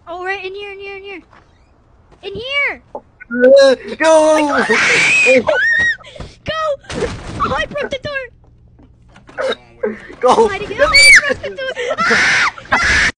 Oh, right, in here, in here, in here. In here! Go! Go! Oh, I broke the door! Go! Oh, I broke the door!